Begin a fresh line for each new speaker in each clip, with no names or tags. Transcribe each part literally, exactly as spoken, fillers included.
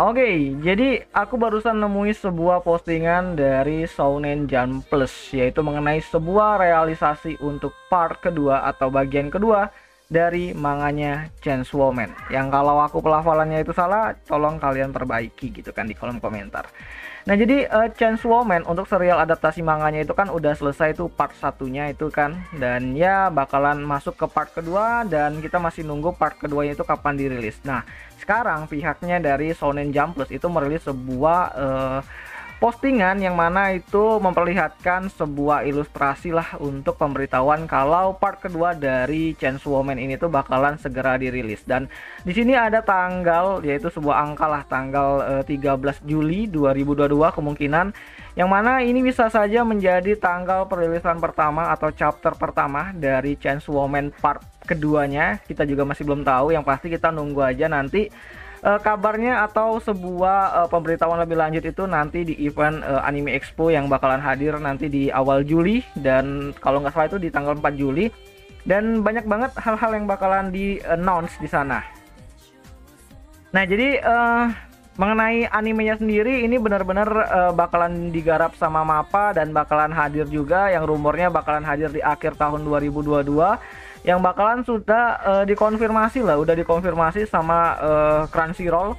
Oke, jadi aku barusan nemuin sebuah postingan dari Shounen Jump Plus, yaitu mengenai sebuah realisasi untuk part kedua atau bagian kedua dari manganya Chainsaw Man. Yang kalau aku pelafalannya itu salah, tolong kalian perbaiki gitu kan di kolom komentar. Nah, jadi uh, Chainsaw Man untuk serial adaptasi manganya itu kan udah selesai tuh part satunya itu kan, dan ya bakalan masuk ke part kedua dan kita masih nunggu part keduanya itu kapan dirilis. Nah, sekarang pihaknya dari Shounen Jump Plus itu merilis sebuah uh, postingan yang mana itu memperlihatkan sebuah ilustrasi lah untuk pemberitahuan kalau part kedua dari Chainsaw Man ini tuh bakalan segera dirilis. Dan di sini ada tanggal, yaitu sebuah angka lah, tanggal uh, tiga belas Juli dua ribu dua puluh dua kemungkinan, yang mana ini bisa saja menjadi tanggal perilisan pertama atau chapter pertama dari Chainsaw Man part keduanya. Kita juga masih belum tahu, yang pasti kita nunggu aja nanti Uh, kabarnya atau sebuah uh, pemberitahuan lebih lanjut itu nanti di event uh, Anime Expo yang bakalan hadir nanti di awal Juli, dan kalau nggak salah itu di tanggal empat Juli, dan banyak banget hal-hal yang bakalan di announce di sana. Nah, jadi uh, mengenai animenya sendiri ini benar-benar uh, bakalan digarap sama MAPPA dan bakalan hadir juga, yang rumornya bakalan hadir di akhir tahun dua ribu dua puluh dua, yang bakalan sudah uh, dikonfirmasi lah, udah dikonfirmasi sama uh, Crunchyroll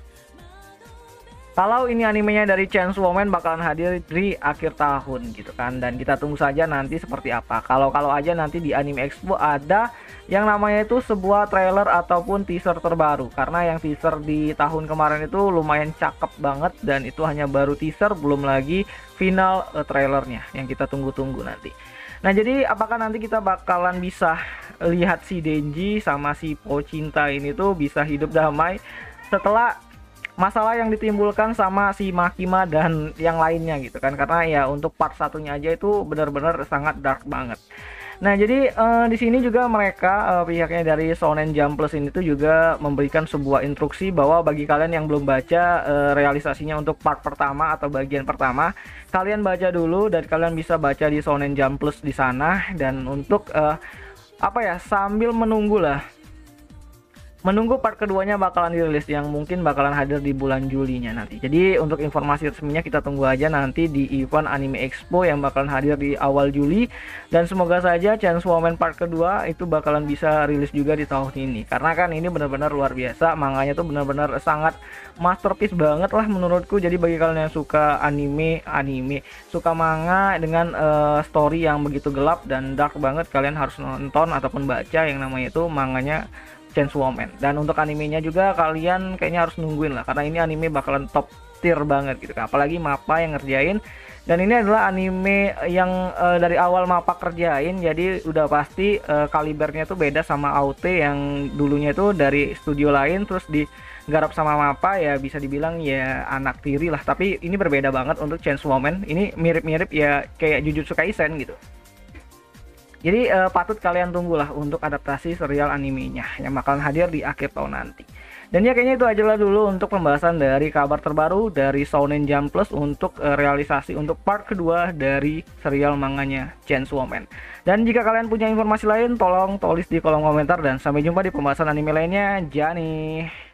kalau ini animenya dari Chainsaw Man bakalan hadir di akhir tahun gitu kan. Dan kita tunggu saja nanti seperti apa. Kalau-kalau aja nanti di Anime Expo ada yang namanya itu sebuah trailer ataupun teaser terbaru, karena yang teaser di tahun kemarin itu lumayan cakep banget dan itu hanya baru teaser, belum lagi final uh, trailernya yang kita tunggu-tunggu nanti. Nah, jadi apakah nanti kita bakalan bisa lihat si Denji sama si Po Cinta ini tuh bisa hidup damai setelah masalah yang ditimbulkan sama si Makima dan yang lainnya gitu kan, karena ya untuk part satunya aja itu benar-benar sangat dark banget. Nah, jadi uh, di sini juga mereka uh, pihaknya dari Shounen Jump Plus ini tuh juga memberikan sebuah instruksi bahwa bagi kalian yang belum baca uh, realisasinya untuk part pertama atau bagian pertama, kalian baca dulu dan kalian bisa baca di Shounen Jump Plus di sana. Dan untuk uh, apa ya, sambil menunggu lah menunggu part keduanya bakalan dirilis, yang mungkin bakalan hadir di bulan Julinya nanti. Jadi untuk informasi resminya kita tunggu aja nanti di event Anime Expo yang bakalan hadir di awal Juli. Dan semoga saja Chainsaw Man part kedua itu bakalan bisa rilis juga di tahun ini, karena kan ini benar-benar luar biasa, manganya tuh benar-benar sangat masterpiece banget lah menurutku. Jadi bagi kalian yang suka anime anime suka manga dengan uh, story yang begitu gelap dan dark banget, kalian harus nonton ataupun baca yang namanya itu manganya Chainsaw Man. Dan untuk animenya juga kalian kayaknya harus nungguin lah, karena ini anime bakalan top tier banget gitu kan, apalagi MAPPA yang ngerjain. Dan ini adalah anime yang uh, dari awal MAPPA kerjain, jadi udah pasti uh, kalibernya tuh beda sama A O T yang dulunya itu dari studio lain terus digarap sama MAPPA, ya bisa dibilang ya anak tiri lah. Tapi ini berbeda banget untuk Chainsaw Man, ini mirip-mirip ya kayak Jujutsu Kaisen gitu. Jadi uh, patut kalian tunggulah untuk adaptasi serial animenya yang bakalan hadir di akhir tahun nanti. Dan ya kayaknya itu aja lah dulu untuk pembahasan dari kabar terbaru dari Shounen Jump Plus untuk uh, realisasi untuk part kedua dari serial manganya Chainsaw Man. Dan jika kalian punya informasi lain tolong tulis di kolom komentar, dan sampai jumpa di pembahasan anime lainnya. Jani.